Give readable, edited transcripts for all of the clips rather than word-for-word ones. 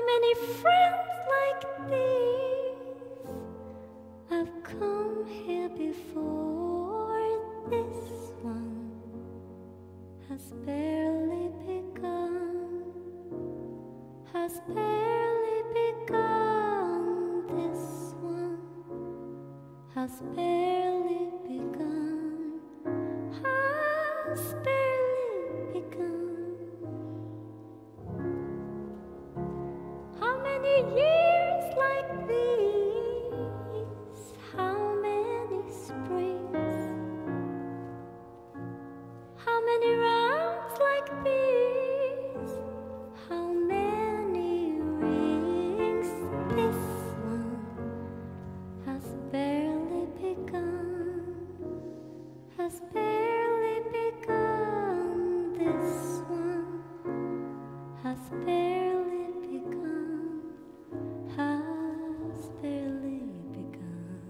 many friends like these have come here before? This one has barely begun, has barely begun. This one has barely begun, has barely begun. How many years like these? How many springs? How many rounds like these? How many rings? This one has barely begun, has barely begun. This one has barely begun, has barely begun.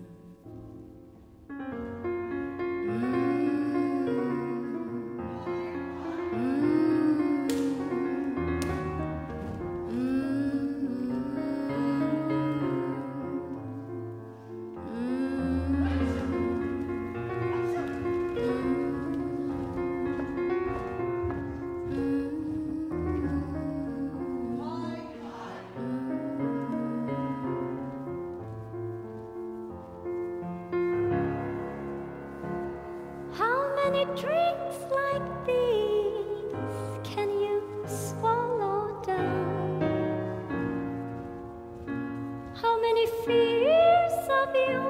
How many drinks like these can you swallow down? How many fears of your